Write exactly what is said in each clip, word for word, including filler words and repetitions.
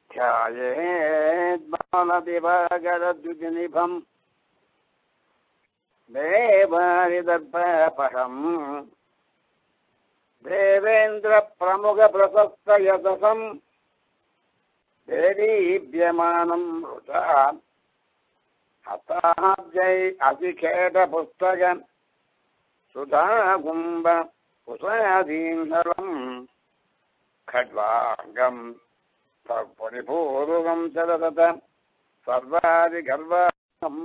ध्यायेद्बालदिवाकरद्युतिनिभम् देवारिदर्पहम् देवेन्द्रप्रमुखप्रशस्तयशसम् देदीप्यमानं रुचा हताब्जै अतिखेटपुस्तकम् सुधाकुम्भ कुशाधीन्दलम् खड्वाङ्गम् परिपूर्वं चलत सर्वादिगर्वम्.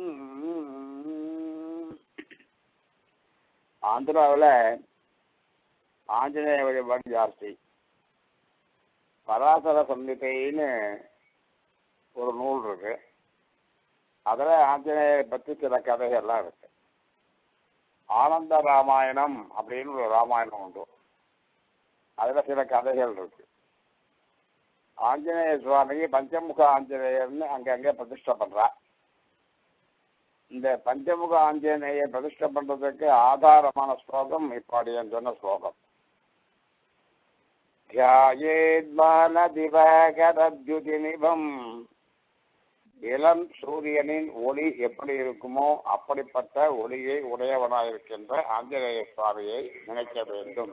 ஆந்திராவில் ஆஞ்சநேய வழிபாடு ஜாஸ்தி. பராசர சம்ஹிதைன்னு ஒரு நூல் இருக்கு. அதில் ஆஞ்சநேயரை பற்றி சில கதைகள்லாம் இருக்கு. ஆனந்த ராமாயணம் அப்படின்னு ஒரு ராமாயணம் உண்டு. அதில் சில கதைகள் இருக்கு. ஆஞ்சநேய சுவாமிக்கு பஞ்சமுக ஆஞ்சநேயர்னு அங்கங்கே பிரதிஷ்டை பண்றா. இந்த பஞ்சமுக ஆஞ்சநேய பிரதிஷ்டை பண்றதுக்கு ஆதாரமான ஸ்லோகம் இப்பாடியன் சொன்ன ஸ்லோகம். தியாயேத்பாலதிவாகரத்யுதிநிபம், இளம் சூரியனின் ஒளி எப்படி இருக்குமோ அப்படிப்பட்ட ஒளியை உடையவனாயிருக்கின்ற ஆஞ்சநேய சுவாமியை நினைக்க வேண்டும்.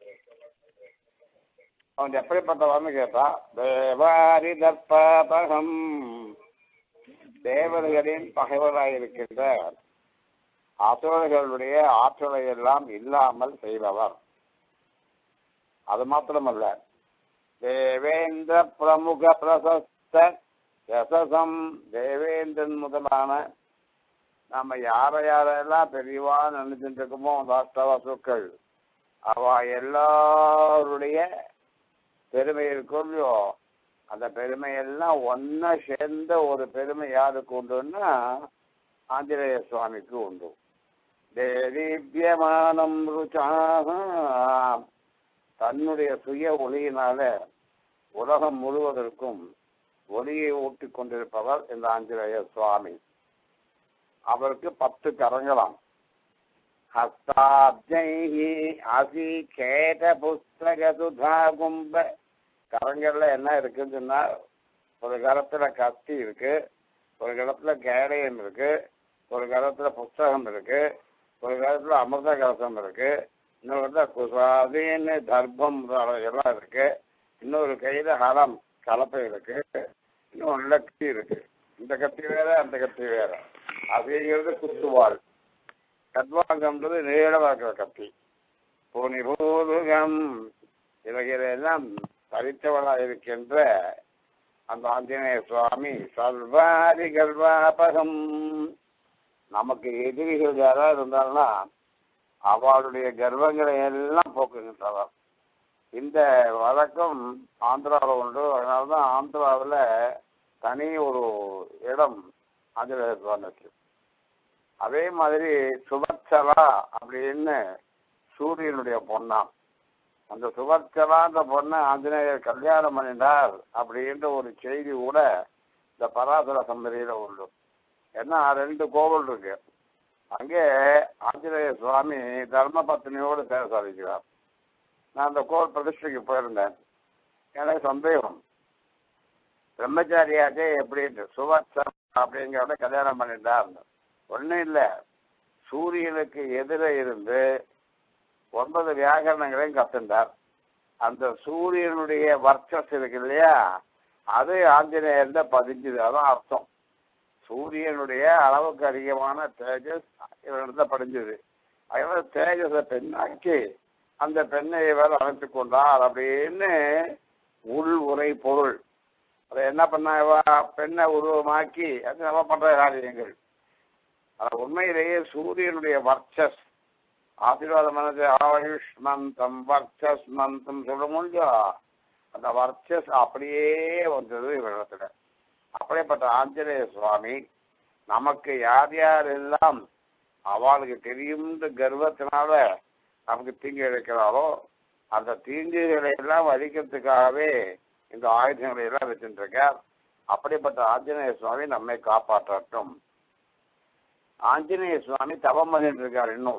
அவன் எப்படிப்பட்டவன்னு கேட்டா, தேவாரி தர்ப்பகம், தேவர்களின் பகைவராயிருக்கின்ற அசுரர்களுடைய ஆற்றலை எல்லாம் இல்லாமல் செய்தவர். அது மாத்திரமல்ல, தேவேந்திர பிரமுக பிரசஸ்த யசசம், தேவேந்திரன் முதலான நம்ம யாரை யாரெல்லாம் பெரியவா நினைச்சுட்டு இருக்கோமோ ராஷ்டிரவசுக்கள், அவ எல்லாருடைய பெருமை இருக்கோ, அந்த பெருமையெல்லாம் ஒன்னா சேர்ந்த ஒரு பெருமை யாருக்கு உண்டுன்னா ஆஞ்சநேய சுவாமிக்கு உண்டு. தேதீப்யமானம் ருச்சாக, தன்னுடைய சுய ஒளியினால உலகம் முழுவதற்கும் ஒளியை ஊட்டி கொண்டிருப்பவர் இந்த ஆஞ்சநேய சுவாமி. அவருக்கு பத்து கரங்களாம். ஹஸ்தாப்ஜைஹி அசி கேட புஸ்தக சுதா கும்ப, கரங்கள்ல என்ன இருக்குன்னு சொன்னா, ஒரு கரத்துல கத்தி இருக்கு, ஒரு கரத்துல கேடயம் இருக்கு, ஒரு கரத்துல புஸ்தகம் இருக்கு, ஒரு கரத்துல அமிர்த கலசம் இருக்கு, இன்னொரு இடத்துல குசாதின்னு தர்ப்பம் எல்லாம் இருக்கு, இன்னொரு கையில ஹரம் கலப்பை இருக்கு, இன்னொரு கத்தி இருக்கு. இந்த கத்தி வேற அந்த கத்தி வேற. அப்படிங்கிறது குத்துவாள். கத்வாங்கம்ன்றது நீளமா இருக்கிற கத்தி. பூனிபூருகம், இவைகளெல்லாம் தரித்தவளாக இருக்கின்ற அந்த ஆஞ்சநேய சுவாமி சர்வாதி கர்வாபகம். நமக்கு எதிரிகள் யாராவது இருந்தாங்கன்னா அவளுடைய கர்வங்களை எல்லாம் போக்குகின்றவர். இந்த வழக்கம் ஆந்திராவில் உண்டு. அதனால்தான் ஆந்திராவில் தனி ஒரு இடம் ஆஞ்சநேய சுவாமிக்கு. அதே மாதிரி சுபச்சலா அப்படின்னு சூரியனுடைய பொண்ணாம். அந்த சுபச்சலான்ற பொண்ணை ஆஞ்சநேயர் கல்யாணம் பண்ணினார் அப்படின்ற ஒரு செய்தி கூட இந்த பராசர சம்பதியில உண்டு. ஏன்னா ரெண்டு கோவில் இருக்கு. அங்கே ஆஞ்சநேய சுவாமி தர்ம பத்னியோடு சேர சாதிக்கிறார். நான் அந்த கோவில் பிரதிஷ்டைக்கு போயிருந்தேன். எனக்கு சந்தேகம், பிரம்மச்சாரியாச்சே எப்படின்ட்டு சுபச்சலா அப்படிங்கிறத கல்யாணம் பண்ணிட்டார். ஒன்றும் இல்லை, சூரியனுக்கு எதிரே இருந்து ஒன்பது வியாகரணங்களையும் கத்துண்டார். அந்த சூரியனுடைய வர்ச்சஸ் இருக்கு இல்லையா, அது ஆஞ்சநேயர்ல பதிஞ்சுது. அதான் அர்த்தம். சூரியனுடைய அளவுக்கு அதிகமான தேஜஸ் இவரிடத்துல படிஞ்சது. அதனால தேஜஸை பெண்ணாக்கி அந்த பெண்ணை இவர் அமைத்து கொண்டார் அப்படின்னு உள் உரை பொருள். அதை என்ன பண்ண, பெண்ணை உருவமாக்கி அது நம்ம பண்ற காரியங்கள். அது உண்மையிலேயே சூரியனுடைய வர்ச்சஸ் ஆசீர்வாதம் பண்ணது. ஆயுஷ்மந்தம் வர்ச்சஸ்மந்தம் சொல்ல முடியும். அந்த வர்ச்சஸ் அப்படியே வந்தது இவரிடத்துல. அப்படிப்பட்ட ஆஞ்சநேய சுவாமி நமக்கு யார் யார் எல்லாம் அவளுக்கு தெரியும் கர்வத்தினால நமக்கு தீங்கு இழைக்கிறாரோ அந்த தீங்குகளை எல்லாம் அழிக்கிறதுக்காகவே இந்த ஆயுதங்களை எல்லாம் வச்சுட்டு இருக்கார். அப்படிப்பட்ட ஆஞ்சநேய சுவாமி நம்மை காப்பாற்றட்டும். ஆஞ்சநேய சுவாமி தவம் பண்ணிட்டு இருக்கார். இன்னும்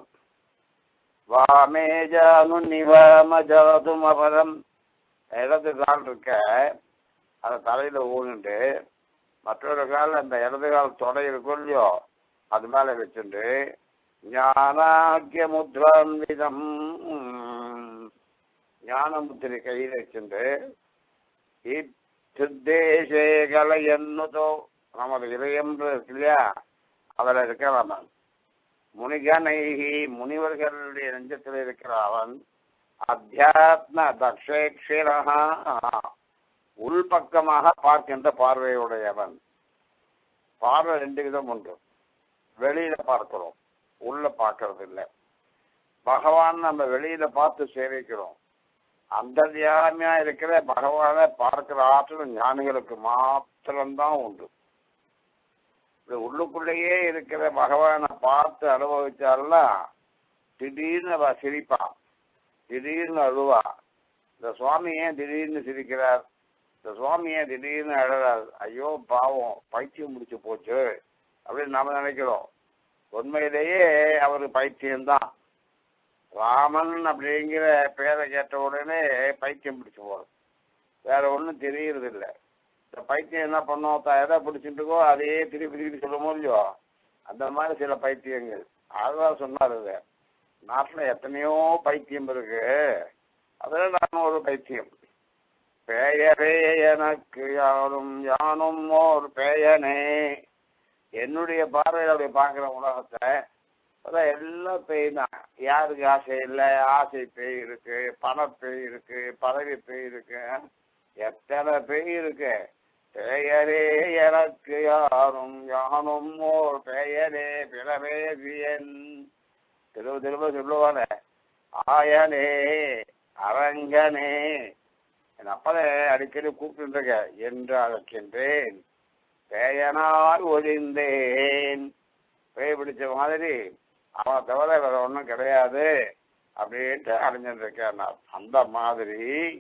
வாமேஜானு நிவாம ஜாதும் அபரம் இடத்துதான் இருக்க. அதை தலையில ஊனுண்டு மற்றொரு கால அந்த இடது கால் தொடை இருக்கும் இல்லையோ அது மேல வச்சுண்டு ஞானாக்கிய முத்ரான்விதம் ஞான முத்திரை கையில் வச்சுண்டு இத்தேசேகலை என்னதோ நமது இதயம் இருக்கு இல்லையா அதில் இருக்கிற அவன் முனிகனைகி முனிவர்களுடைய நெஞ்சத்தில் இருக்கிற அவன் அத்தியாத்ம தக்ஷேக்ஷரா உள்பக்கமாக பார்க்கின்ற பார்வையுடையவன். பார்வை ரெண்டு விதம் உண்டு. வெளியில பார்க்கிறோம், உள்ள பார்க்கறது இல்லை. பகவான் நம்ம வெளியில பார்த்து சேவிக்கிறோம். அந்தர்யாமியா இருக்கிற பகவானை பார்க்கிற ஆற்றல் ஞானிகளுக்கு மாத்திரம்தான் உண்டு. இது உள்ளுக்குள்ளேயே இருக்கிற பகவானை பார்த்து அனுபவிச்சாலாம் திடீர்னு அவ சிரிப்பா, திடீர்னு அழுவா. இந்த சுவாமி ஏன் திடீர்னு சிரிக்கிறார், இந்த சுவாமி ஏன் திடீர்னு அழுறார், ஐயோ பாவம் பைத்தியம் முடிச்சு போச்சு அப்படின்னு நாம நினைக்கிறோம். உண்மையிலேயே அவரு பைத்தியம்தான். ராமன் அப்படிங்கிற பேரை கேட்ட உடனே பைத்தியம் பிடிச்சு போறது, வேற ஒன்றும் தெரியறது இல்லை. இந்த பைத்தியம் என்ன பண்ணோம், எதை பிடிச்சிட்டுக்கோ அதையே திருப்பி திருப்பி சொல்லுமோ இல்லையோ, அந்த மாதிரி சில பைத்தியங்கள். அதுதான் சொன்னார், இது நாட்டில் எத்தனையோ பைத்தியம் இருக்கு, அதுல நான் ஒரு பைத்தியம். பெயரே எனக்கு யாரும் யானும் ஓர் பெயனே. என்னுடைய பார்வையில் அப்படி பார்க்குற உலகத்தை அதான் எல்லாம் பேய் தான். யாருக்கு ஆசை இல்லை, ஆசை பேய் இருக்கு, பண பேய் இருக்கு, பதவி பேய் இருக்கு, எத்தனை பேய் இருக்கு. பெயரே எனக்கு யாரும் யானும் ஓர் பெயரே பிறவே வியன். திரும்ப திரும்ப சொல்லுவான ஆயனே அரங்கனே, என் அப்பதை அடிக்கடி கூப்பிட்டுருக்க என்று அழைக்கின்றேன். பேயனால் ஒழிந்தேன். பேய் பிடிச்ச மாதிரி அவனை தவிர வேற ஒன்றும் கிடையாது அப்படின்ட்டு அடைஞ்சிருக்கேன். அந்த மாதிரி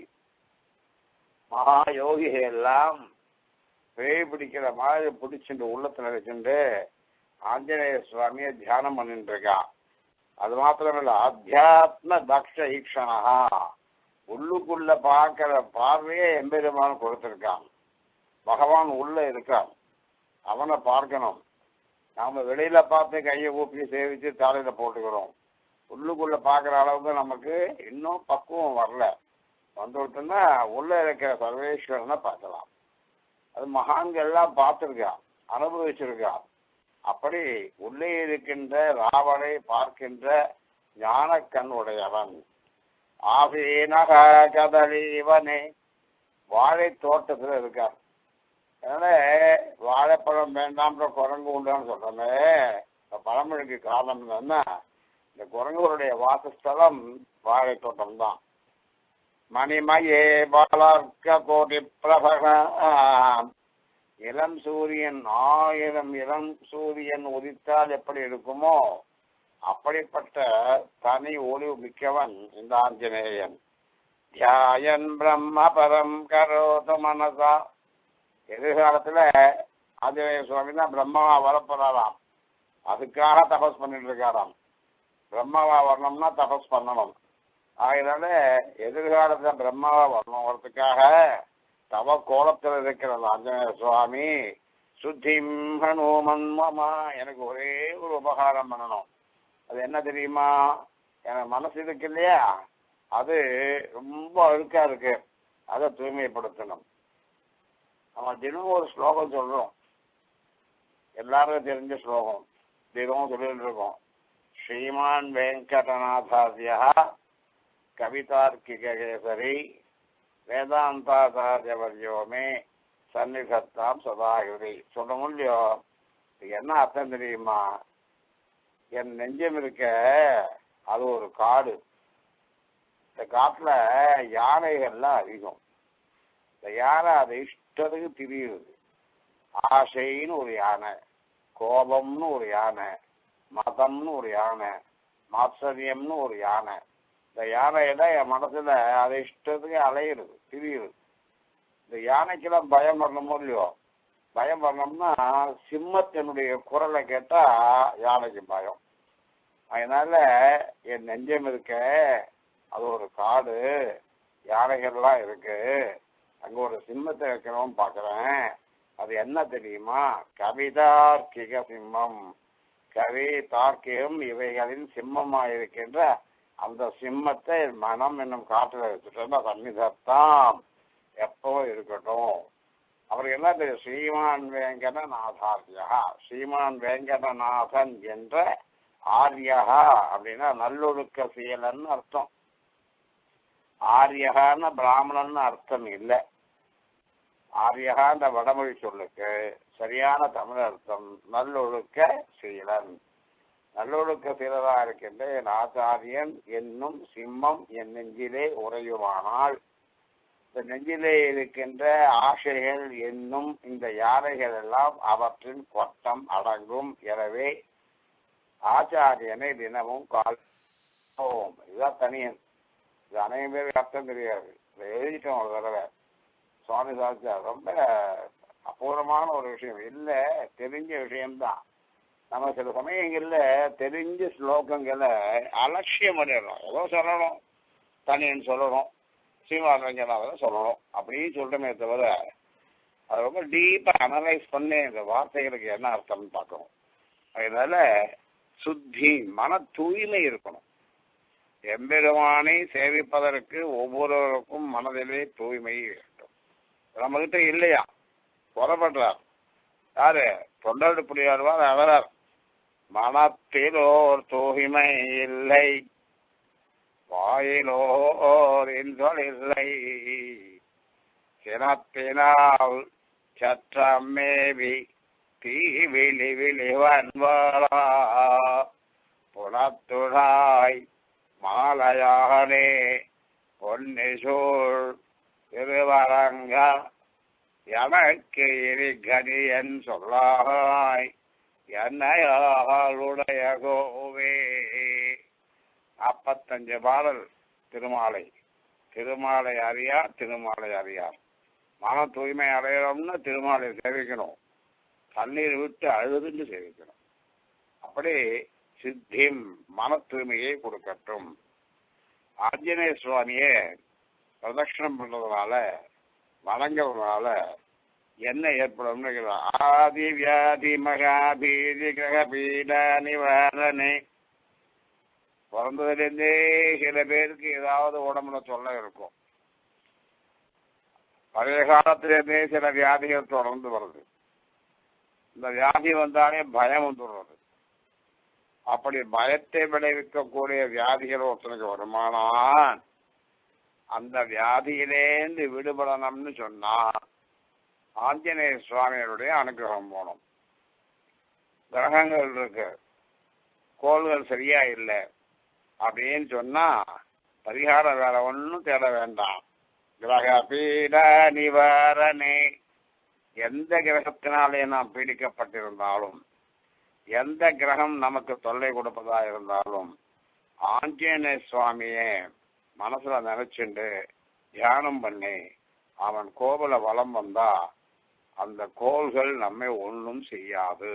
மகா யோகிகள் எல்லாம் பேய் பிடிக்கிற மாதிரி பிடிச்சுட்டு உள்ளத்துல வச்சுட்டு ஆஞ்சநேய சுவாமியை தியானம் பண்ணிட்டு இருக்கான். அது மாத்திரமில்ல, அத்தியாத்ம தக்ஷ ஈக்ஷணா, உள்ளுக்குள்ள பார்க்கிற பார்வையே எம்பெருமான் கொடுத்திருக்கான். பகவான் உள்ள இருக்கான், அவனை பார்க்கணும். நாம வெளியில பார்த்து கையை ஊப்பி சேவிச்சு தலையில போட்டுக்கிறோம். உள்ளுக்குள்ள பார்க்குற அளவுக்கு நமக்கு இன்னும் பக்குவம் வரல. வந்துவிட்டோம்னா உள்ள இருக்கிற சர்வேஸ்வரனை பார்க்கலாம். அது மகான்கள் எல்லாம் பார்த்துருக்கான், அனுபவிச்சிருக்கான். அப்படி உள்ளே இருக்கின்ற ராவனை பார்க்கின்ற ஞான கண் உடையவன். ஆசீனக கதலீவனே, வாழை தோட்டத்துல இருக்கார். அதனால வாழைப்பழம் வேண்டாம்ன்ற குரங்கு உண்டான்னு சொல்றோமே, பழமொழிக்கு காரணம் என்னன்னா இந்த குரங்குடைய வாசஸ்தலம் வாழை தோட்டம் தான். மணிமயே பாலார்க்க கோடி பிரபக, இளம் சூரியன் ஆயிரம் இளம் சூரியன் உதித்தால் எப்படி இருக்குமோ அப்படிப்பட்ட தனி ஒளி மிக்கவன் இந்த ஆஞ்சநேயன். தியாயன் பிரம்ம பரம் கரோது மனசா. எதிர்காலத்துல ஆஞ்சநேய சுவாமி தான் பிரம்மாவா வரப்போறாராம். அதுக்காக தபஸ் பண்ணிட்டு இருக்காராம். பிரம்மாவா வரணும்னா தபஸ் பண்ணணும். அதனால எதிர்காலத்துல பிரம்மாவா வரணுங்கிறதுக்காக தவ கோலத்தில் இருக்கிறது ஆஞ்சநேய சுவாமி. சுத்திம் ஹனுமன்மமா, எனக்கு ஒரே ஒரு உபகாரம் பண்ணணும். அது என்ன தெரியுமா, எனக்கு மனசு இருக்கு இல்லையா, அது ரொம்ப அழுக்கா இருக்கு, அதை தூய்மைப்படுத்தணும். நம்ம தினம் ஒரு ஸ்லோகம் சொல்றோம், எல்லாருக்கும் தெரிஞ்ச ஸ்லோகம், தினமும் சொல்லிட்டு இருக்கோம். ஸ்ரீமான் வெங்கடநாதாரியா கவிதார்க்கிகேசரி வேதாந்தாச்சாரியவர்யோமே சன்னிதத்தாம் சதாகிரி. சொல்ல முடியும். என்ன அர்த்தம் தெரியுமா, என் நெஞ்சம் இருக்க அது ஒரு காடு. இந்த காட்டுல யானைகள்லாம் அதிகம். இந்த யானை அதை இஷ்டத்துக்கு திரியுது. ஆசைன்னு ஒரு யானை, கோபம்னு ஒரு யானை, மதம்னு ஒரு யானை, மாத்சரியம்னு ஒரு யானை. இந்த யானையில என் மனசுல அதை இஷ்டத்துக்கு அலையிறது, திரியுது. இந்த யானைக்கெல்லாம் பயம் வரணுமோ இல்லையோ, பயம் வரணும்னா சிம்மத்தினுடைய குரலை கேட்டா யானைக்கு பயம். அதனால என் நெஞ்சம் இருக்க அது ஒரு காடு, யானைகள்லாம் இருக்கு. அங்க ஒரு சிம்மத்தை வைக்கிறோம் பார்க்கிறேன். அது என்ன தெரியுமா? கவிதார்க்கிக சிம்மம். கவி தார்க்கிகம் இவைகளின் சிம்மமாயிருக்கின்ற அந்த சிம்மத்தை மனம் என்னும் காற்றுல வச்சுட்டோம்னா சன்னிதத்தான் எப்பவும் இருக்கட்டும். அவருக்கு என்ன தெரியும்? ஸ்ரீமான் வேங்கடநாதாரியா. ஸ்ரீமான் வேங்கடநாதன் என்ற ஆரியா அப்படின்னா நல்லொழுக்க செயலன்னு அர்த்தம். ஆரியகான பிராமணன் அர்த்தம் இல்லை. ஆரியகான்ற வடமொழி சொல்லுக்கு சரியான தமிழ் அர்த்தம் நல்லொழுக்க சீலன். நல்லொழுக்க சீலரா இருக்கின்ற என் ஆச்சாரியன் என்னும் சிம்மம் என் நெஞ்சிலே உறையுமானால், இந்த நெஞ்சிலே இருக்கின்ற ஆசைகள் என்னும் இந்த யானைகள் எல்லாம் அவற்றின் கொட்டம் அடங்கும். எனவே ஆச்சாரியனை தினமும் கால் இதுதான் தனியன். இது அனைவரும் பேருக்கு அர்த்தம் தெரியாது. இதை எழுதிட்டோம் ஒரு தடவை. சுவாமி சாஸ்திரா ரொம்ப அபூர்வமான ஒரு விஷயம் இல்லை, தெரிஞ்ச விஷயம்தான். நம்ம சில சமயங்கள்ல தெரிஞ்ச ஸ்லோகங்களை அலட்சியம் பண்ணிடணும். ஏதோ சொல்லணும், தனியன் சொல்லணும், ஸ்ரீமாரஞ்சனாவை சொல்லணும் அப்படின்னு சொல்றமே தவிர அது ரொம்ப டீப்பா அனலைஸ் பண்ணி இந்த வார்த்தைகளுக்கு என்ன அர்த்தம்னு பார்க்கணும். அதனால சுத்தி மன தூய்மை இருக்கணும். எம்பெருமானை சேவிப்பதற்கு ஒவ்வொருவருக்கும் மனதிலே தூய்மை வேண்டும். நம்ம கிட்ட இல்லையா? புறப்படுறார் யாரு? தொண்டர் புரியாடுவார் அவரார். மனத்திலோர் தூய்மை இல்லை, வாயிலோர் இன்சொல் இல்லை, சினத்தினால் சற்றம் மேவி தீ விழி விழிவன்வாளா புனத்துழாய் மாலையானே பொன்னிசூழ் திருவரங்க எனக்கு இனி கனியன் சொல்லாய் என்னையாளுடைய கோவே. நாற்பத்தஞ்சு பாடல் திருமாலை. திருமாலை அறியார் திருமாலை அறியார். மன தூய்மை அடையணும்னு திருமாலை சேவிக்கணும். தண்ணீர் விட்டு அழுதுன்னு சேவிக்கணும். அப்படி சித்திம் மன தூய்மையை கொடுக்கட்டும். ஆஞ்சநேய சுவாமியே பிரதட்சணம் பண்றதுனால வணங்குறதுனால என்ன ஏற்படும்? ஆதி வியாதி மகாபீதி கிரக பீட நிவாரணே. பிறந்ததுலேருந்தே சில பேருக்கு ஏதாவது உடம்புல சொல்ல இருக்கும். பழைய காலத்திலேருந்தே சில வியாதிகள் தொடர்ந்து வருது. இந்த வியாதி வந்தாலே பயம் வந்துடுறது. அப்படி பயத்தை விளைவிக்கக்கூடிய வியாதிகள் ஒருத்தனுக்கு வருமானால் அந்த வியாதியிலேந்து விடுபடணும்னு சொன்னா ஆஞ்சநேய சுவாமிகளுடைய அனுகிரகம் போகணும். கிரகங்கள் இருக்கு, கோள்கள் சரியா இல்லை அப்படின்னு சொன்னா பரிகாரம் வேற ஒன்றும் தேட வேண்டாம். கிரக பீட நிவாரணே. எந்த கிரகத்தினாலே நாம் பீடிக்கப்பட்டிருந்தாலும், எந்த கிரகம் நமக்கு தொல்லை கொடுப்பதா இருந்தாலும் ஆஞ்சநேய சுவாமியே மனசுல நினைச்சுண்டு தியானம் பண்ணி அவன் கோவில வலம் வந்தா அந்த கோள்கள் நம்மை ஒன்றும் செய்யாது.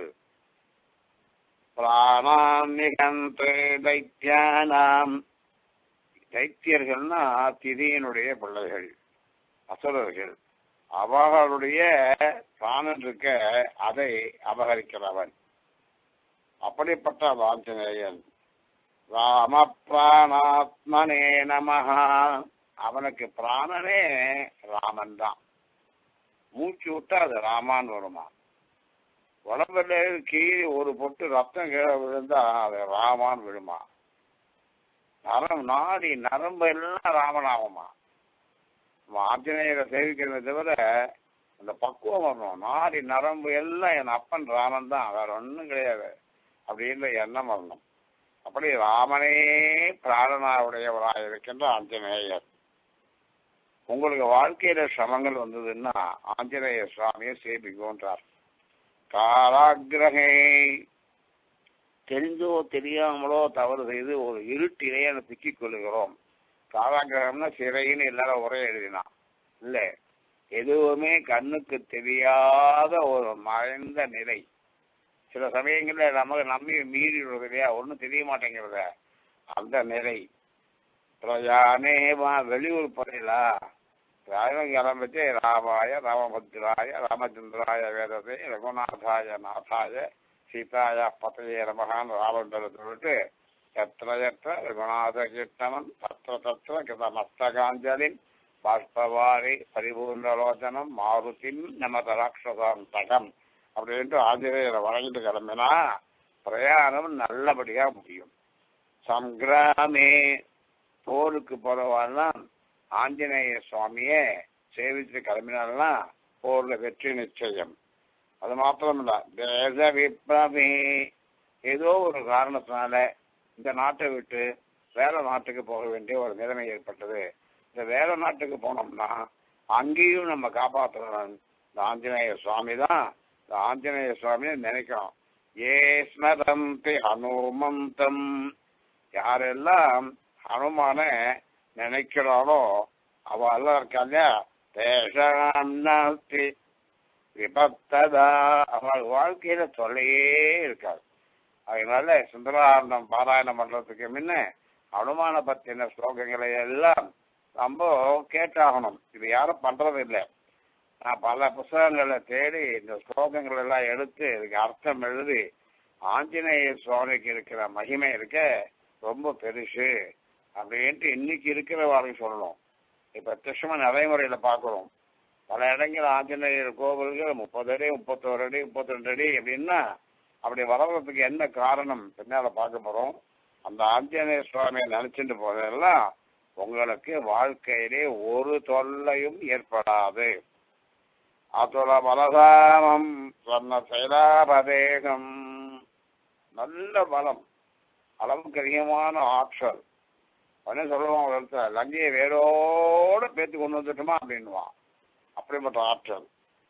பிராணாம் நிகந்து தைத்தியானாம். தைத்தியர்கள்னா திதியினுடைய பிள்ளைகள், அசுரர்கள். அவர்களுடைய பிராணன் இருக்க அதை அபகரிக்கிறவன். அப்படிப்பட்ட ஆஞ்சநேயன். ராம பிராணாத்மனே நமஹா. அவனுக்கு பிராணனே ராமன் தான். மூச்சு விட்டா அது ராமான்னு வருமா. உடம்புல கீழே ஒரு பொட்டு ரத்தம் கீழே விழுந்தா அது ராமான்னு விழுமா. நரம் நாடி நரம்பு எல்லாம் ராமனாகுமா. ஆஞ்சநேயரை சேவிக்கிறத தவிர அந்த பக்குவம் வரணும். நாடி நரம்பு எல்லாம் என் அப்பன் ராமன் தான், வேற ஒன்றும் கிடையாது அப்படின்ற எண்ணம் வரணும். அப்படி ராமனே பிராணனாவுடையவராக இருக்கின்ற ஆஞ்சநேயர். உங்களுக்கு வாழ்க்கையில சிரமங்கள் வந்ததுன்னா ஆஞ்சநேய சுவாமியை சேபிக்கோன்றார். காராகிரகே. தெரிஞ்சோ தெரியாமலோ தவறு செய்து ஒரு இருட்டிலே சிக்கிக் கொள்ளுகிறோம். காராகிரகம்னா சிறைன்னு எல்லாரும் ஒரே எழுதினான் இல்லை. எதுவுமே கண்ணுக்கு தெரியாத ஒரு மறைந்த நிலை. சில சமயங்கள்ல நமக்கு நம்பி மீறிடுறது இல்லையா, ஒன்றும் தெரிய மாட்டேங்கிறத அந்த நிலை. பிரயானேவா. வெளியூர் போறீங்களா? ராமன் கிளம்பிச்சு ராமாய ராமபத்ராய ராமச்சந்திராய வேதத்தை ரகுநாதாய நாதாய சீதாய பத்தைய நமகான் ராமன் சொல்லிட்டு எத்த எத்த ரகுநாத கீர்த்தனம் தத்திர தத்திர கிருத மஸ்தகாஞ்சலின் பாஷ்பவாரி பரிபூர்ணலோச்சனம் மாருதின் நமத ராட்சசாந்தகம் அப்படின்ட்டு ஆஞ்சநேயரை வழங்கிட்டு கிளம்பினா பிரயாணம் நல்லபடியா முடியும். சங்கிராமே போருக்கு போறவாள்னா ஆஞ்சநேய சுவாமியே சேவிச்சு கிளம்பினால்னா போர்ல வெற்றி நிச்சயம். அது மாத்திரமில்ல தேச விப்ரமே ஏதோ ஒரு காரணத்தினால இந்த நாட்டை விட்டு வேற நாட்டுக்கு போக வேண்டிய ஒரு நிலைமை ஏற்பட்டது. இந்த வேற நாட்டுக்கு போனோம்னா அங்கேயும் நம்ம காப்பாற்றுறவன் இந்த ஆஞ்சநேய சுவாமி தான். இந்த ஆஞ்சநேய சுவாமியை நினைக்கிறோம். ஏ ஸ்மரந்தி ஹனுமந்தம் யாரெல்லாம் ஹனுமான நினைக்கிறாளோ அவ எல்லாம் இருக்காங்க தேசாம் நாஸ்தி விபத்ததா அவள் வாழ்க்கையில தொல்லையே இருக்காது. அதனால சுந்தராரணம் பாராயணம் பண்றதுக்கு முன்ன அனுமான பத்தின ஸ்லோகங்களை எல்லாம் ரொம்ப கேட்டாகணும். இது யாரும் பண்றது இல்லை. நான் பல புத்தகங்களை தேடி இந்த ஸ்லோகங்கள் எல்லாம் எடுத்து இதுக்கு அர்த்தம் எழுதி ஆஞ்சநேய சுவாமிக்கு இருக்கிற மகிமை இருக்க ரொம்ப பெருசு அப்படின்ட்டு இன்னைக்கு இருக்கிறவாளையும் சொல்லணும். இப்ப பிரத்யட்சமா நடைமுறையில பாக்குறோம். பல இடங்கள் ஆஞ்சநேயர் கோவில்கள் முப்பது அடி முப்பத்தோரு அடி முப்பத்தி ரெண்டு அடி அப்படின்னா அப்படி வளர்றதுக்கு என்ன காரணம் பின்னால பார்க்க போறோம். அந்த ஆஞ்சநேய சுவாமியை நினைச்சுட்டு போதெல்லாம் உங்களுக்கு வாழ்க்கையிலே ஒரு தொல்லையும் ஏற்படாது. அதுல பலதாமம் சொன்ன செயலாபதேகம் நல்ல பலம், அளவுக்கு அதிகமான ஆற்றல். உடனே சொல்லுவான் லங்கையை வேரோட பேத்து கொண்டு வந்துட்டுமா அப்படின்வான். அப்படிப்பட்ட ஆற்றல்.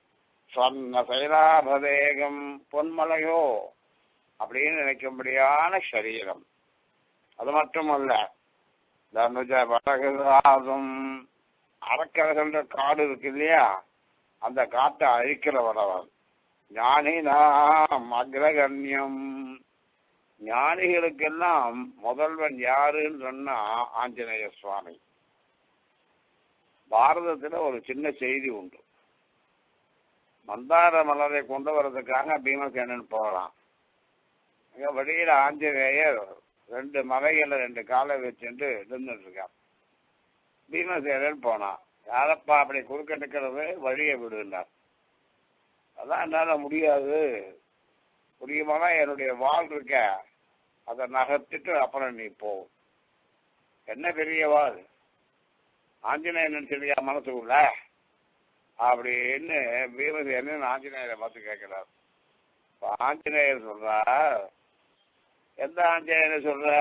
சொன்ன செயலாபதேகம் பொன்மலையோ அப்படின்னு நினைக்கும்படியான சரீரம். அது மட்டுமல்ல தனுஜ படகுதாதும் அறக்கரைகின்ற காடு இருக்கு இல்லையா, அந்த காட்டை அழிக்கிறவனவன். ஞானி நாம் அக்ரகண்யம் ஞானிகளுக்கெல்லாம் முதல்வன் யாருன்னு சொன்னா ஆஞ்சநேய சுவாமி. பாரதத்துல ஒரு சின்ன செய்தி உண்டு. மந்தார மலரை கொண்டு வர்றதுக்காக பீமசேனன் போறான். இங்க வழியில ஆஞ்சநேயர் ரெண்டு மலைகளை ரெண்டு காலை வச்சுட்டு இருந்துட்டு இருக்கான். பீமசேனன் போனான். யாரப்பா அப்படி குறுக்க நிற்கிறது, வழியை விடுனார். அதான் என்னால முடியாது, முடியுமானா என்னுடைய வாள் இருக்க அதை நகர்த்திட்டு அப்புறம் நீ போ. என்ன பெரிய வாள், ஆஞ்சநேயன் நினைச்சிருக்கியா மனசுக்குள்ள அப்படின்னு பீமசேனன் ஆஞ்சநேயரை பார்த்து கேட்கிறார். ஆஞ்சநேயர் சொல்றார், எந்த ஆஞ்சநேயர் சொல்ற?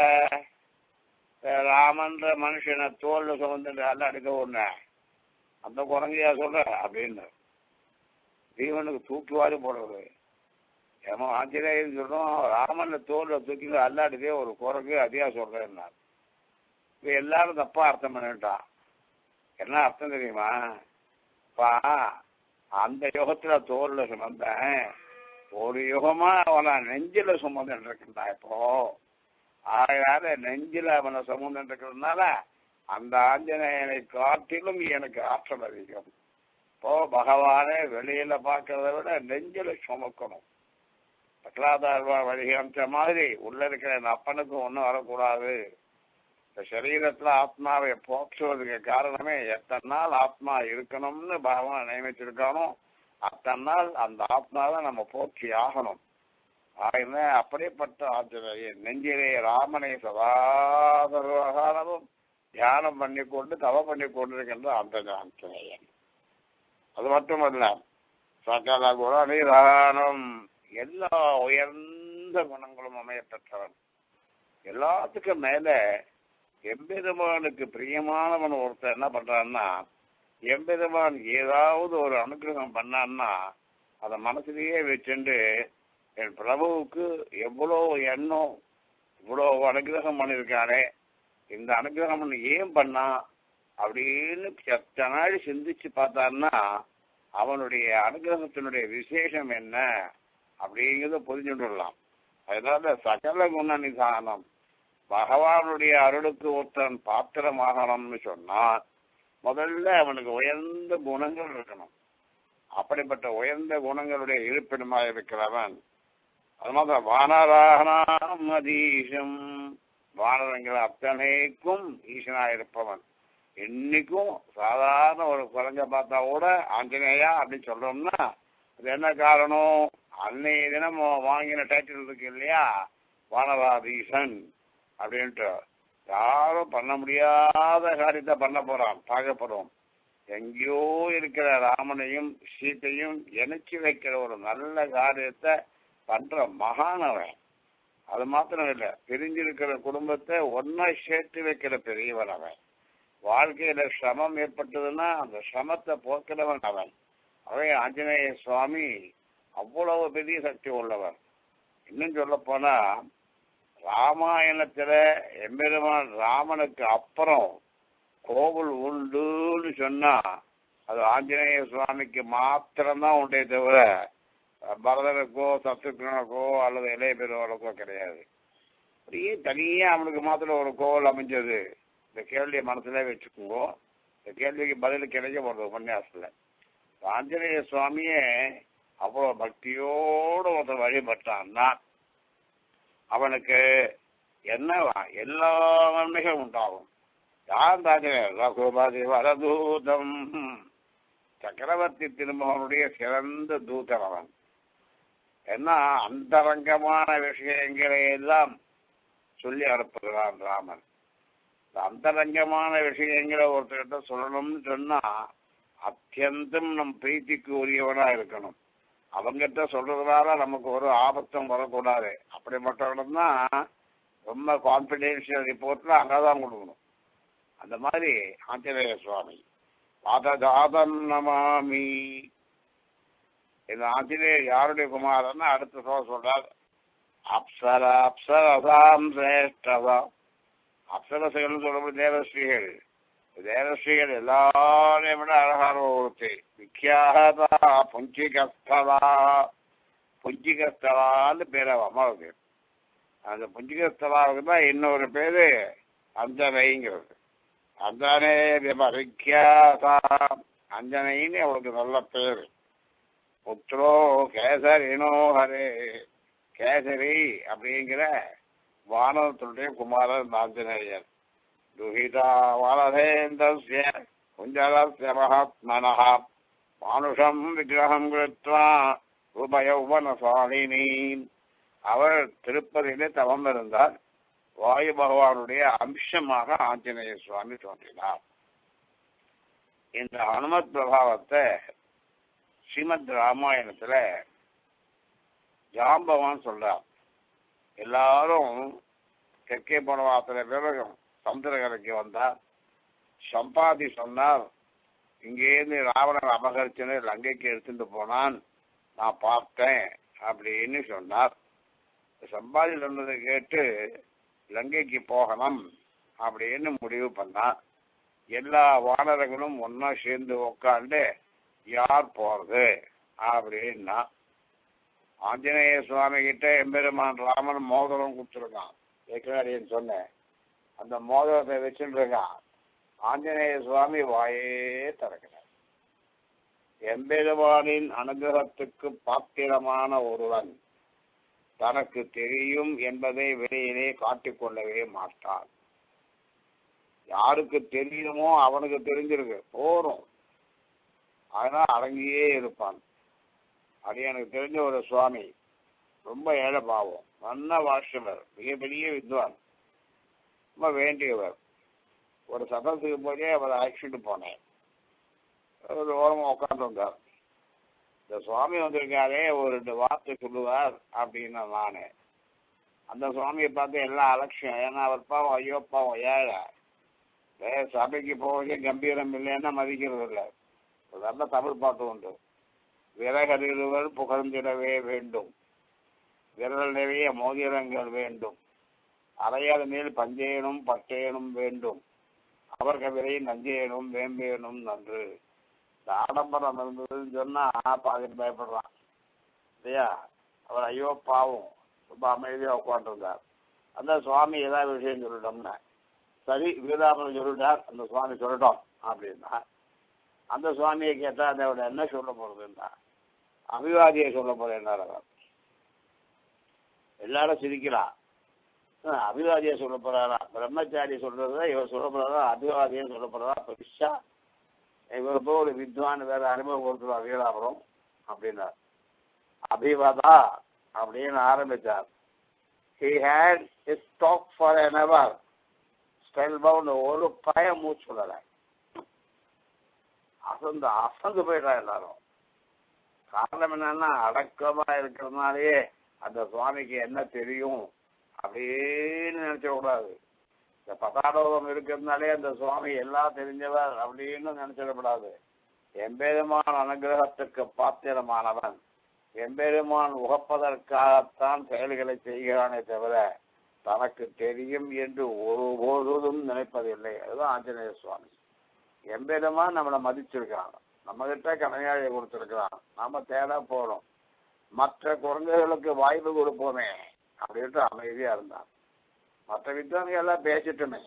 ராமன்ற மனுஷனை தோல்ல சுமந்து அல்ல அடிக்க ஒண்ணு அந்த குரங்கையா சொல்ற அப்படின்னு பீமனுக்கு தூக்குவாரு போடுறது. ஏமா ஆஞ்சநேயர் சொல்றோம், ராமன் தோல்ல தூக்கி அல்லாடுதே ஒரு குரங்கு அதிகா சொல்றேன்னா இப்ப எல்லாரும் தப்பா அர்த்தம் பண்ணிட்டான். என்ன அர்த்தம் தெரியுமா? பா அந்த யுகத்துல தோல்ல சுமந்தேன், ஒரு யுகமா அவனை நெஞ்சில சுமந்துட்டு இருக்கா. இப்போ அதனால நெஞ்சில அவனை சுமந்துட்டு இருக்கிறதுனால அந்த ஆஞ்சநேயனை காட்டிலும் எனக்கு ஆற்றல் அதிகம். இப்போ பகவானே வெளியில பார்க்கறத விட நெஞ்சில சுமக்கணும். பிரகலாதாழ்வா வழிகாமிச்ச மாதிரி உள்ள இருக்கிற என் அப்பனுக்கும் ஒன்றும் வரக்கூடாது. இந்த சரீரத்துல ஆத்மாவை போற்றுவதுக்கு காரணமே எத்தனை நாள் ஆத்மா இருக்கணும்னு பகவான் நியமிச்சிருக்கானோ அத்தனை நாள் அந்த ஆத்மாவை நம்ம போற்றி ஆகணும். ஆகின அப்படிப்பட்ட ஆஞ்சநேயன் நெஞ்சிலே ராமனை சதாதரகாலமும் தியானம் பண்ணி கொண்டு தவ பண்ணி கொண்டிருக்கின்ற அந்த ஆஞ்சநேயன். அது மட்டுமல்ல சகல குணநிதானம் எல்லா உயர்ந்த குணங்களும் அமையப்பெற்றவன். எல்லாத்துக்கும் மேல எம்பெருமானுக்கு பிரியமானவன் ஒருத்தர் என்ன பண்றான்னா, எம்பெருமான் ஏதாவது ஒரு அனுகிரகம் பண்ணான்னா அதை மனசுலயே வச்சுண்டு என் பிரபுவுக்கு எவ்வளவு எண்ணம், இவ்வளவு அனுகிரகம் பண்ணிருக்கானே, இந்த அனுகிரகம் ஏன் பண்ணா அப்படின்னு எத்தனை நாள் சிந்திச்சு பார்த்தான்னா அவனுடைய அனுகிரகத்தினுடைய விசேஷம் என்ன அப்படிங்கிறத புரிஞ்சுடலாம். அதனால சகல குண நிதானம் பகவானுடைய அருளுக்கு ஒருத்தன் பாத்திரமாகணும்னு சொன்னா முதல்ல அவனுக்கு உயர்ந்த குணங்கள் இருக்கணும். அப்படிப்பட்ட உயர்ந்த குணங்களுடைய இருப்பிடமாக இருக்கிறவன். அது மாதிரி வானராகனாம் அதீஷம், வானரங்கள் அத்தனைக்கும் ஈசனாக இருப்பவன். இன்னைக்கும் சாதாரண ஒரு குரங்க பார்த்தா கூட ஆஞ்சநேயா அப்படின்னு சொல்றோம்னா அது என்ன காரணம்? அன்னைய தினம் வாங்கின டைட்டில் இருக்கு இல்லையா, வானராதீசன் அப்படின்ட்டு. யாரும் பண்ண முடியாத காரியத்தை பண்ண போறான், பார்க்க போறோம். எங்கேயோ இருக்கிற ராமனையும் சீத்தையும் இணைச்சி வைக்கிற ஒரு நல்ல காரியத்தை பண்ற மகானவன். அது மாத்திரம் இல்லை, பிரிஞ்சிருக்கிற குடும்பத்தை ஒன்னா சேர்த்து வைக்கிற பெரியவன் அவன். வாழ்க்கையில சிரமம் ஏற்பட்டதுன்னா அந்த சிரமத்தை போக்கிறவன் அவன். அவன் ஆஞ்சநேய சுவாமி அவ்வளவு பெரிய சக்தி உள்ளவர். இன்னும் சொல்ல போனா ராமாயணத்துல எம்பெருமான் ராமனுக்கு அப்புறம் கோவில் உண்டுன்னு சொன்னா அது ஆஞ்சநேய சுவாமிக்கு மாத்திரம்தான் உண்டே தவிர பரதனுக்கோ சத்ருக்னனுக்கோ அல்லது இளைய பெருவனுக்கோ கிடையாது. அப்படியே தனியா அவனுக்கு மாத்திரம் ஒரு கோவில் அமைஞ்சது. இந்த கேள்வியை மனசுல வச்சுக்கோங்க. இந்த கேள்விக்கு பதில் கிடைக்க போறது உபன்யாசத்துல. ஆஞ்சநேய சுவாமியே அவ்வளவு பக்தியோடு ஒருத்தர் வழிபட்டான்னா அவனுக்கு என்னவா எல்லா நன்மைகள் உண்டாகும். யார் ஆஞ்சநேயர்? ரகுபதி வரதூதம், சக்கரவர்த்தி திருமகனுடைய சிறந்த தூதன் அவன். ஏன்னா அந்தரங்கமான விஷயங்களை எல்லாம் சொல்லி அனுப்புகிறான் ராமன். அந்தரங்கமான விஷயங்களை ஒருத்தர்கிட்ட சொல்லணும்னு சொன்னா அத்தியந்தம் நம் பிரீத்திக்கு உரியவனா இருக்கணும். அவங்கிட்ட சொல்றதுனால நமக்கு ஒரு ஆபத்தம் வரக்கூடாது. அப்படிப்பட்டவனும் தான் ரொம்ப கான்பிடென்ஷியல் ரிப்போர்ட்ல அங்கதான் கொடுக்கணும். அந்த மாதிரி ஆஞ்சநேய சுவாமி பாதஜாதம் நமாமி. இந்த ஆஞ்சநேயர் யாருடைய குமாரன்னு அடுத்த சொல்ல சொல்றார். அப்சர அப்சரசாம் சிரேஷ்டதா. அப்சரசுகள் சொல்லும்போது தேவஸ்ரீகள். தேவஸ்ரீகள் எல்லாரையும் விட அழகான ஒருத்தி. விக்கியாதா புஞ்சிகஸ்தலா. புஞ்சிகஸ்தலான்னு பேர் அம்மாவுக்கு. அந்த புஞ்சிகஸ்தலாவுக்கு தான் இன்னொரு பேரு அஞ்சனைங்கிறது. அஞ்சனே விக்கியாதா. அஞ்சனைன்னு அவளுக்கு நல்ல பேரு. புத்ரோ கேசரினோ ஹரே. கேசரி அப்படிங்கிற வானவத்துடைய குமாரன் ஆஞ்சநேயர். துஹிதா வானதேந்திரஸ்ய குஞ்சலஸ்ய மகாத்மனः மானுஷம் விக்கிரகம் கிருத்வா ரூபயௌவனசாலினி. அவர் திருப்பதியிலே தவம் இருந்தார். வாயு பகவானுடைய அம்சமாக ஆஞ்சநேய சுவாமி தோன்றினார். இந்த அனுமத் பிரபாவத்தை ஸ்ரீமத் ராமாயணத்துல ஜாம்பவான் சொல்றார். எல்லாரும் தெற்கே போன அத்தனை பேரும் சமுத்திரக்கரைக்கு வந்தார். சம்பாதி சொன்னார், இங்கேருந்து ராவணன் அபகரிச்சுன்னு லங்கைக்கு எடுத்துட்டு போனான், நான் பார்த்தேன் அப்படின்னு சொன்னார். சம்பாதி சொன்னதை கேட்டு லங்கைக்கு போகணும் அப்படின்னு முடிவு பண்ணார். எல்லா வானரங்களும் ஒன்னா சேர்ந்து உட்காந்து யார் போறது அப்படின்னா ஆஞ்சநேய சுவாமி கிட்ட எம்பெருமான் ராமன் மோதிரம் கொடுத்துருக்கான். ஏற்கனவே சொன்னேன். அந்த மோதிரத்தை வச்சுட்டு இருக்கான். ஆஞ்சநேய சுவாமி வாயே திறக்கிறார். எம்பெருமானின் அனுகிரகத்துக்கு பாத்திரமான ஒருவன் தனக்கு தெரியும் என்பதை வெளியிலே காட்டிக்கொள்ளவே மாட்டான். யாருக்கு தெரியுமோ அவனுக்கு தெரிஞ்சிருக்கு போறோம், அதனால அடங்கியே இருப்பான். அது எனக்கு தெரிஞ்ச ஒரு சுவாமி, ரொம்ப ஏழை பாவம், நல்ல வாஷ்யவர், மிகப்பெரிய வித்வான், ரொம்ப வேண்டியவர். ஒரு சதத்துக்கு போதே அவரை அழைச்சிட்டு போனேன். ஒரு ஓரமாக உட்காந்து வந்தார். இந்த சுவாமி வந்திருக்காரே ஒரு ரெண்டு வார்த்தை சொல்லுவார் அப்படின்னு நானு. அந்த சுவாமியை பார்த்து எல்லாம் அலட்சியம். ஏன்னா அவர் பாவம், ஐயோ பாவம் ஏழை, வேற சபைக்கு போவதே கம்பீரம் இல்லைன்னா மதிக்கிறது இல்லை. ஒரு நல்ல தமிழ் பாட்டு உண்டு. விறகறிவர் புகழ்ந்திடவே வேண்டும், விரல் நிறைய மோதிரங்கள் வேண்டும், அறையாத மேல் பஞ்சேனும் பட்டேனும் வேண்டும், அவர்கள் விரை நஞ்சேனும் வேம்பேனும் நன்று. இந்த ஆடம்பரம் இருந்ததுன்னு சொன்னா பாதி பயப்படுறான் இல்லையா. அவர் ஐயோ பாவம் ரொம்ப அமைதியா உட்காந்துருந்தார். அந்த சுவாமி ஏதாவது விஷயம் சொல்லிட்டோம்னா சரி, வீராபுரம் சொல்லிட்டார், அந்த சுவாமி சொல்லட்டும் அப்படின்னா அந்த சுவாமியை கேட்டால் அதோட என்ன சொல்ல போகிறதுன்னா அபிவாதியை சொல்ல போகிறேன்னார். எல்லாரும் சிரிக்கலாம். அபிவாதியை சொல்ல போகிறாரா, பிரம்மச்சாரி சொல்கிறதா இவர் சொல்ல போகிறாரா, அபிவாதியும் சொல்ல போகிறாரா, பெருசா இவர் போய் ஒரு வித்வான் வேறு அறிமுகப்படுத்துவார் வீராபுரம் அப்படின்னார். அபிவாதா அப்படின்னு ஆரம்பித்தார். He had his talk for an hour. Spellbound ஒரு பய மூச்சு சொல்லலை. அசந்து அசந்து போயிட்டா எல்லாரும். காரணம் என்னன்னா அடக்கமா இருக்கிறதுனாலேயே அந்த சுவாமிக்கு என்ன தெரியும் அப்படின்னு நினைச்ச கூடாது. இந்த பதாடோகம் இருக்கிறதுனாலே அந்த சுவாமி எல்லாம் தெரிஞ்சவர் அப்படின்னு நினைச்சிடக்கூடாது. எம்பெருமான் அனுகிரகத்துக்கு பாத்திரமானவன், எம்பெருமான் உகப்பதற்காகத்தான் செயல்களை செய்கிறானே தவிர தனக்கு தெரியும் என்று ஒருபோதும் நினைப்பதில்லை. அதுதான் ஆஞ்சநேய சுவாமி. எம்பெருமான் நம்மளை மதிச்சிருக்காங்க, நம்ம கிட்ட கனையாழியை கொடுத்துருக்கிறான், நாம தேட போறோம், மற்ற குழந்தைகளுக்கு வாய்ப்பு கொடுப்போமே அப்படின்ட்டு அமைதியா இருந்தான். மற்ற வித்வான்கள் எல்லாம் பேசிட்டுமே.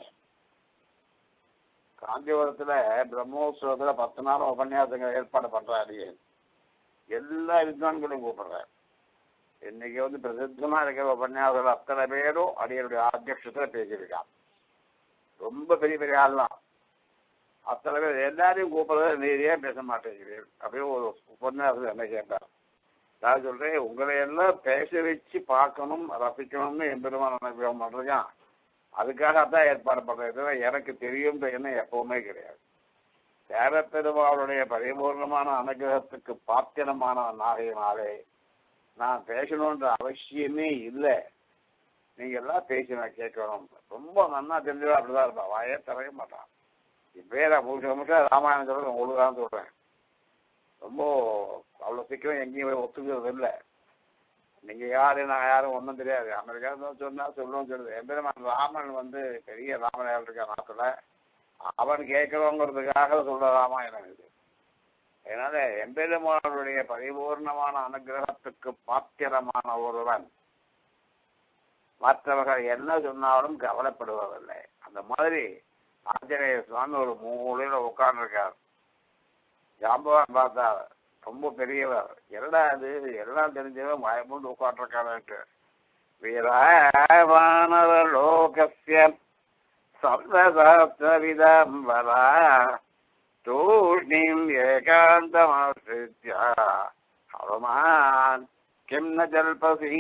காஞ்சிபுரத்துல பிரம்மோத்சவத்துல பத்து நாள் உபன்யாசங்கள் ஏற்பாடு பண்றாரு. எல்லா வித்வான்களையும் கூப்பிடுறாரு. இன்னைக்கு வந்து பிரசித்தமா இருக்கிற உபன்யாசங்கள் அத்தனை பேரும் அடியனுடைய அத்தியட்சத்துல பேசியிருக்கான். ரொம்ப பெரிய பெரிய ஆள்லாம் அத்தனை பேர் எல்லாரையும் கூப்பிடுறத நீரே பேச மாட்டேங்கிறீர்கள் அப்படின்னு ஒரு உபன்யாசம் என்ன கேட்டார். நான் சொல்றேன், உங்களை எல்லாம் பேச வச்சு பார்க்கணும் ரசிக்கணும்னு எம்பெருமான் அனுபவம் பண்றேன். அதுக்காகத்தான் ஏற்பாடு பண்றது. எனக்கு தெரியும் எண்ணம் எப்பவுமே கிடையாது. தேவப்பெருமாளுடைய பரிபூர்ணமான அனுகிரகத்துக்கு பாத்திரமான நாகையினாலே நான் பேசணுன்ற அவசியமே இல்லை. நீங்க எல்லாம் பேசி நான் கேட்கணும். ரொம்ப நன்னா தெரிஞ்சதா அப்படிதான் இருப்பான், வாயே தரைய மாட்டான். இப்பயே நான் முழுக்க முழுக்க ராமாயணம் சொல்றது உங்களுக்கு தான் சொல்றேன். ரொம்ப அவ்வளோ சீக்கிரம் எங்கேயும் ஒத்துக்கிறது இல்லை. நீங்க யாரு நான் யாரும் ஒன்றும் தெரியாது. அமெரிக்கா சொன்னா சொல்லுவோம் சொல்லுது. எம்பெருமான் ராமன் வந்து பெரிய ராமனையால் இருக்க நாட்டுல அவன் கேட்கிறோங்கிறதுக்காக சொல்ற ராமாயணம் இது. அதனால எம்பெருமானுடைய பரிபூர்ணமான அனுகிரகத்துக்கு பாத்திரமான ஒருவன் மற்றவர்கள் என்ன சொன்னாலும் கவலைப்படுவதில்லை. அந்த மாதிரி ஆஞ்சநேய சுவாமி ஒரு மூலையில உட்கார்ந்துருக்கார். ஜாம்பவான் பார்த்தா ரொம்ப பெரியவர், எல்லாம் அது எல்லாம் தெரிஞ்சவன் பயமுண்டு உட்காந்துருக்காரு. வீராவானவ லோகஸ்ய சர்வசாஸ்திரவிதம்பரா தூஷ்ணீம் ஏகாந்தமாஸ்ரித்ய ஹனுமான் கிம் ந ஜல்பசி.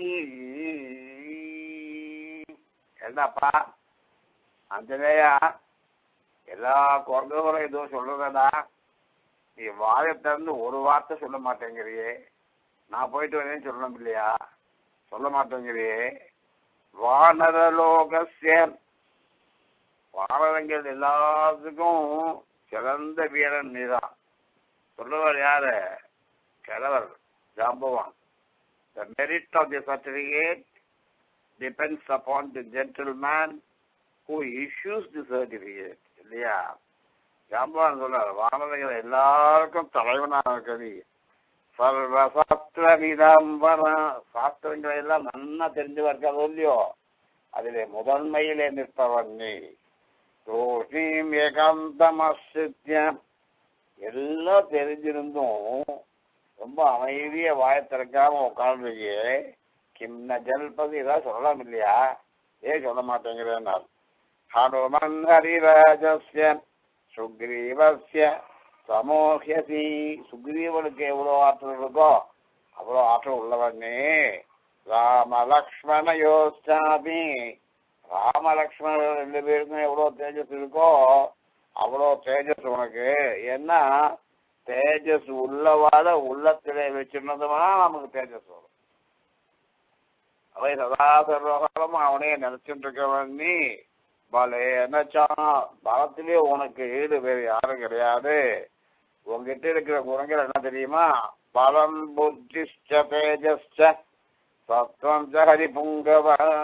என்னப்பா ஆஞ்சநேயா, எல்லா குழந்தைகளும் ஏதோ சொல்றதா, நீ வாயை திறந்து ஒரு வார்த்தை சொல்ல மாட்டேங்கிறியே. நான் போயிட்டு வரேன்னு சொல்லணும் இல்லையா, சொல்ல மாட்டேங்கிறியே. வானரலோகஸ்ய, வானரங்கள் எல்லாத்துக்கும் சிறந்த வீரன் நீதான். சொல்லுவார் யாரு? கிழவர் ஜாம்பவான். The merit of the certificate depends upon the gentleman who issues the certificate. இல்லையா? ஜாம்பவான் சொல்றார், வானரங்கள் எல்லாருக்கும் தலைவனாக கவி. சர்வசாஸ்திர விதம்பர, சாஸ்திரங்களை எல்லாம் நன்னா தெரிஞ்சவா இருக்காது இல்லையோ, அதிலே முதன்மையிலே நிற்பவன் நீ. தோஷீம் ஏகாந்தமஸ்ய, எல்லாம் தெரிஞ்சிருந்தும் ரொம்ப அமைதிய வாயை திறக்காம உட்காந்துருக்கியே. கிம்ன ஜல்பதி, ஏதாவது சொல்லலாம் இல்லையா, ஏன் சொல்ல மாட்டேங்கிறேன். ஹனுமன் ஹரிராஜஸ்ய சுக்ரீவஸ்ய சமோஹ்யசி, சுக்ரீவனுக்கு எவ்வளவு ஆற்றல் இருக்கோ அவ்வளோ ஆற்றல் உள்ளவனே. ராம லக்ஷ்மணயோஸ்சாமி, ராம லக்ஷ்மண ரெண்டு பேருக்கும் எவ்வளோ தேஜஸ் இருக்கோ அவ்வளோ தேஜஸ் உனக்கு. ஏன்னா தேஜஸ் உள்ளவாத உள்ளத்திலே வச்சிருந்ததுனா நமக்கு தேஜஸ் வரும். அவை சதா சர்வகாலமும் அவனே நினைச்சுட்டு இருக்கவன் நீ. பலே என்னச்சா, பலத்திலே உனக்கு ஈடு வேறு யாரும் கிடையாது. உங்ககிட்ட இருக்கிற குணங்கள் என்ன தெரியுமா? பலம் புத்திஷ்ட தேஜஸ்ச சத்வம் ச ஹரி புங்கவ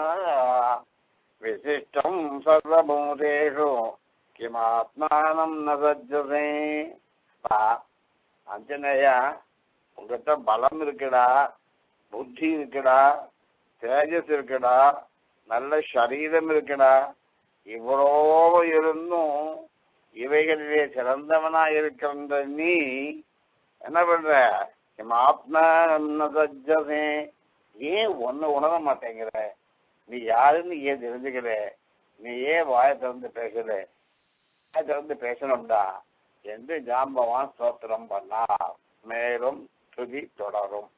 விசிஷ்டம் சர்வபூதேஷு கிமாத்மானம் ந சஜ்ஜசே. ஆஞ்சநேயா, உங்ககிட்ட பலம் இருக்குடா, புத்தி இருக்குடா, தேஜஸ் இருக்குடா, நல்ல சரீரம் இருக்குடா. இவ்வளோ இருந்தும் இவைகளிலே சிறந்தவனா இருக்கின்ற நீ என்ன பண்ற ஆத்மா சஜ்ஜமே ஏன் ஒன்னு உணர மாட்டேங்கிற நீ யாருன்னு ஏன் தெரிஞ்சுக்கல நீ ஏன் வாயை திறந்து பேசல வாயை திறந்து பேசணும்டா என்று ஜாம்பவான் ஸ்தோத்திரம் பண்ணா மேலும் துதி தொடரும்.